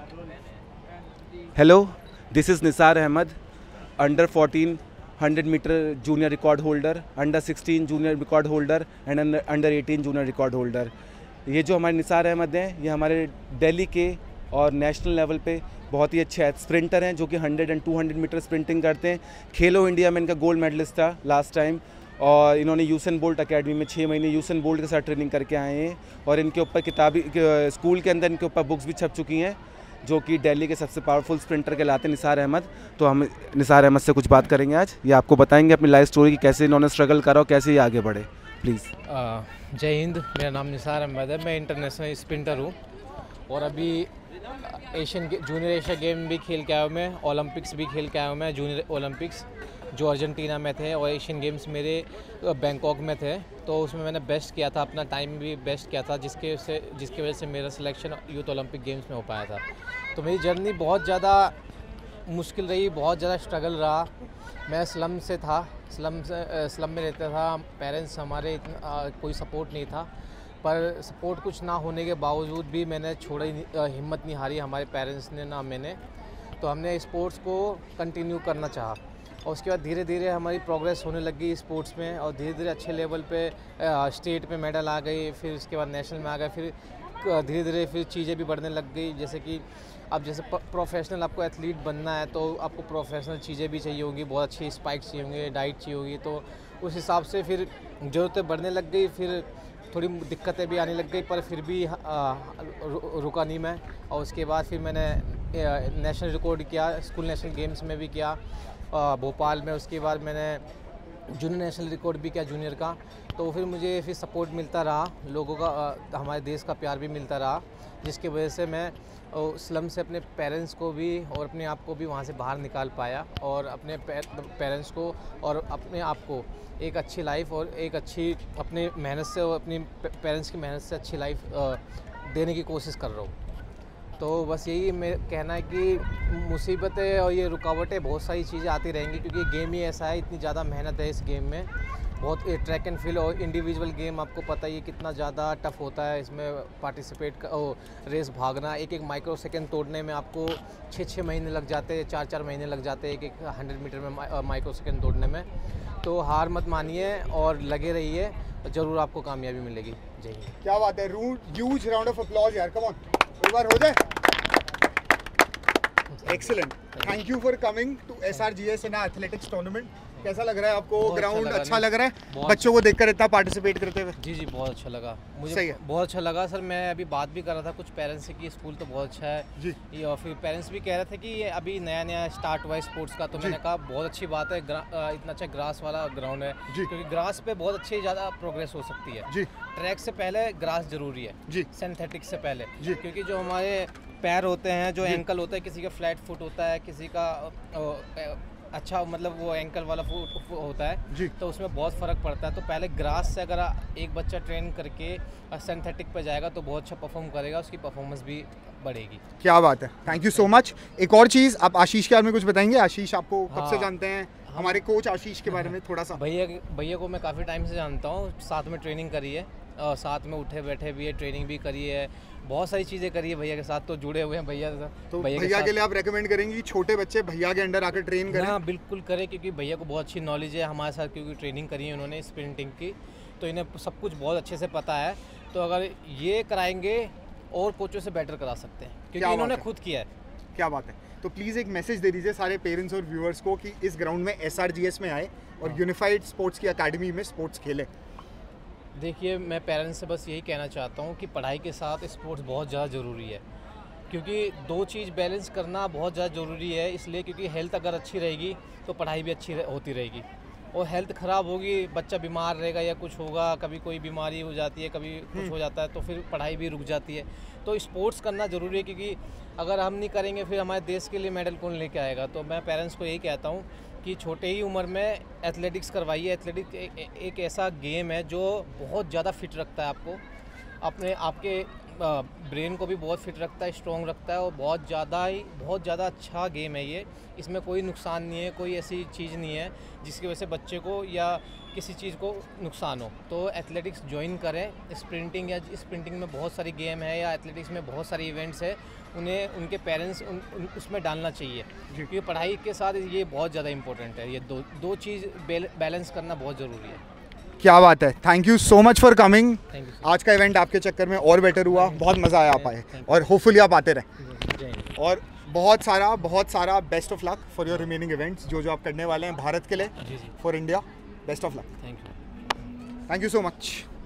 Hello, this is Nisar Ahmed, under 14 100-meter junior record holder, under 16 junior record holder and under 18 junior record holder। ये जो हमारे निसार अहमद हैं, ये हमारे दिल्ली के और नेशनल लेवल पे बहुत ही अच्छे स्प्रिंटर हैं, जो कि 100 और 200 मीटर स्प्रिंटिंग करते हैं। खेलो इंडिया में इनका गोल्ड मेडलिस्ट था लास्ट टाइम, और इन्होंने यूसेन बोल्ट अकेडमी में 6 महीने यूसेन बोल्ट के साथ ट्रेनिंग करके आए हैं। और इनके ऊपर किताबी स्कूल के अंदर इनके ऊपर बुक्स भी छप चुकी हैं, जो कि दिल्ली के सबसे पावरफुल स्प्रिंटर कहलाते हैं निसार अहमद। तो हम निसार अहमद से कुछ बात करेंगे आज। ये आपको बताएंगे अपनी लाइफ स्टोरी की, कैसे इन्होंने स्ट्रगल करा और कैसे ये आगे बढ़े। प्लीज़। जय हिंद, मेरा नाम निसार अहमद है। मैं इंटरनेशनल स्प्रिंटर हूँ और अभी जूनियर एशिया गेम भी खेल के आया हूँ मैं, ओलंपिक्स भी खेल के आया हूँ मैं, जूनियर ओलंपिक्स जो अर्जेंटीना में थे, और एशियन गेम्स मेरे बैंकॉक में थे। तो उसमें मैंने बेस्ट किया था, अपना टाइम भी बेस्ट किया था, जिसकी वजह से मेरा सिलेक्शन यूथ ओलंपिक गेम्स में हो पाया था। तो मेरी जर्नी बहुत ज़्यादा मुश्किल रही, बहुत ज़्यादा स्ट्रगल रहा। मैं स्लम से था, स्लम में रहता था। पेरेंट्स हमारे कोई सपोर्ट नहीं था, पर सपोर्ट कुछ ना होने के बावजूद भी मैंने हिम्मत नहीं हारी, हमारे पेरेंट्स ने ना मैंने। तो हमने स्पोर्ट्स को कंटिन्यू करना चाहा, और उसके बाद धीरे धीरे हमारी प्रोग्रेस होने लगी स्पोर्ट्स में, और धीरे धीरे अच्छे लेवल पे स्टेट में मेडल आ गई, फिर उसके बाद नेशनल में आ गए, फिर धीरे धीरे फिर चीज़ें भी बढ़ने लग गई। जैसे कि अब जैसे प्रोफेशनल आपको एथलीट बनना है, तो आपको प्रोफेशनल चीज़ें भी चाहिए होंगी, बहुत अच्छी स्पाइक्स चाहिए होंगे, डाइट चाहिए होगी। तो उस हिसाब से फिर ज़रूरतें बढ़ने लग गई, फिर थोड़ी दिक्कतें भी आने लग गई, पर फिर भी रुका नहीं मैं। और उसके बाद फिर मैंने नेशनल रिकॉर्ड किया, स्कूल नेशनल गेम्स में भी किया भोपाल में। उसके बाद मैंने जूनियर नेशनल रिकॉर्ड भी किया जूनियर का। तो फिर मुझे फिर सपोर्ट मिलता रहा, लोगों का हमारे देश का प्यार भी मिलता रहा, जिसकी वजह से मैं स्लम से अपने पेरेंट्स को भी और अपने आप को भी वहाँ से बाहर निकाल पाया, और अपने पेरेंट्स को और अपने आप को एक अच्छी लाइफ और एक अच्छी अपनी मेहनत से और अपनी पेरेंट्स की मेहनत से अच्छी लाइफ देने की कोशिश कर रहा हूँ। तो बस यही मैं कहना है कि मुसीबतें और ये रुकावटें बहुत सारी चीज़ें आती रहेंगी, क्योंकि गेम ही ऐसा है, इतनी ज़्यादा मेहनत है इस गेम में। बहुत ट्रैक एंड फील्ड और इंडिविजुअल गेम, आपको पता ही है कितना ज़्यादा टफ होता है इसमें पार्टिसिपेट रेस भागना। एक माइक्रो सेकेंड तोड़ने में आपको 6-6 महीने लग जाते हैं, 4-4 महीने लग जाते हैं एक 100 मीटर में माइक्रो सेकेंड तोड़ने में। तो हार मत मानिए और लगे रहिए, ज़रूर आपको कामयाबी मिलेगी। जय हिंद। क्या बात है, ह्यूज राउंड ऑफ अप्लॉज यार, कम ऑन, एक बार हो जाए। Excellent, thank you for coming to SRGS in athletics tournament. कैसा लग रहा है आपको? ग्राउंड अच्छा लग रहा है बच्चों को देखकर इतना पार्टिसिपेट करते हुए? जी बहुत अच्छा लगा मुझे। सही है, बहुत अच्छा लगा सर। मैं अभी बात भी कर रहा था कुछ पेरेंट्स से कि स्कूल तो बहुत अच्छा है जी, और फिर पेरेंट्स भी कह रहे थे कि ये अभी नया स्टार्ट हुआ है स्पोर्ट्स का। तो मैंने कहा बहुत अच्छी बात है, इतना अच्छा ग्रास वाला ग्राउंड है, क्योंकि ग्रास पे बहुत अच्छी ज़्यादा प्रोग्रेस हो सकती है जी। ट्रैक से पहले ग्रास जरूरी है जी, सिंथेटिक से पहले जी। क्योंकि जो हमारे पैर होते हैं, जो एंकल होता है, किसी का फ्लैट फुट होता है, किसी का अच्छा मतलब वो एंकल वाला फुट होता है जी। तो उसमें बहुत फ़र्क पड़ता है। तो पहले ग्रास से अगर एक बच्चा ट्रेन करके सिंथेटिक पे जाएगा तो बहुत अच्छा परफॉर्म करेगा, उसकी परफॉर्मेंस भी बढ़ेगी। क्या बात है, थैंक यू सो मच। एक और चीज़, आप आशीष के बारे में कुछ बताएंगे? आशीष आपको कब से जानते हैं? हमारे कोच आशीष के बारे में थोड़ा सा। भैया को मैं काफ़ी टाइम से जानता हूँ, साथ में ट्रेनिंग करी है, साथ में उठे बैठे भी है, ट्रेनिंग भी करी है, बहुत सारी चीज़ें करी है भैया के साथ, तो जुड़े हुए हैं भैया। तो भैया के लिए आप रेकमेंड करेंगे कि छोटे बच्चे भैया के अंडर आकर ट्रेन करें? हाँ बिल्कुल करें, क्योंकि भैया को बहुत अच्छी नॉलेज है हमारे साथ, क्योंकि ट्रेनिंग करी है उन्होंने स्प्रिंटिंग की, तो इन्हें सब कुछ बहुत अच्छे से पता है। तो अगर ये कराएंगे और कोचों से बेटर करा सकते हैं, क्योंकि इन्होंने खुद किया है। क्या बात है। तो प्लीज़ एक मैसेज दे दीजिए सारे पेरेंट्स और व्यूअर्स को कि इस ग्राउंड में SRGS में आए और यूनिफाइड स्पोर्ट्स की अकेडमी में स्पोर्ट्स खेले। देखिए, मैं पेरेंट्स से बस यही कहना चाहता हूँ कि पढ़ाई के साथ स्पोर्ट्स बहुत ज़्यादा ज़रूरी है, क्योंकि दो चीज़ बैलेंस करना बहुत ज़्यादा ज़रूरी है। इसलिए क्योंकि हेल्थ अगर अच्छी रहेगी तो पढ़ाई भी अच्छी होती रहेगी, और हेल्थ ख़राब होगी, बच्चा बीमार रहेगा या कुछ होगा, कभी कोई बीमारी हो जाती है, कभी कुछ हो जाता है, तो फिर पढ़ाई भी रुक जाती है। तो स्पोर्ट्स करना ज़रूरी है, क्योंकि अगर हम नहीं करेंगे फिर हमारे देश के लिए मेडल कौन लेके आएगा। तो मैं पेरेंट्स को यही कहता हूँ कि छोटे ही उम्र में एथलेटिक्स करवाइए। एथलेटिक्स एक ऐसा गेम है जो बहुत ज़्यादा फिट रखता है आपको, आपके ब्रेन को भी बहुत फिट रखता है, स्ट्रॉन्ग रखता है और बहुत ज़्यादा अच्छा गेम है ये। इसमें कोई नुकसान नहीं है, कोई ऐसी चीज़ नहीं है जिसकी वजह से बच्चे को या किसी चीज़ को नुकसान हो। तो एथलेटिक्स ज्वाइन करें। स्प्रिंटिंग में बहुत सारी गेम है या एथलेटिक्स में बहुत सारे इवेंट्स है, उन्हें उनके पेरेंट्स उसमें डालना चाहिए, क्योंकि पढ़ाई के साथ ये बहुत ज़्यादा इंपॉर्टेंट है। ये दो चीज़ बैलेंस करना बहुत ज़रूरी है। क्या बात है, thank you so much for coming. Thank you. आज का इवेंट आपके चक्कर में और बेटर हुआ, बहुत मज़ा आया आप आए, और होपफुली आप आते रहें। और बहुत सारा best of luck for your remaining events, जो आप करने वाले हैं भारत के लिए, for India. Best of luck. Thank you so much.